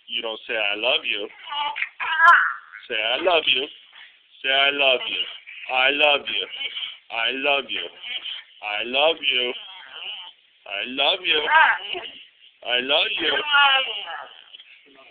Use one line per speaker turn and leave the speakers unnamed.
You don't say I love you. Say I love you. Say I love you. I love you. I love you. I love you. I love you. I love you.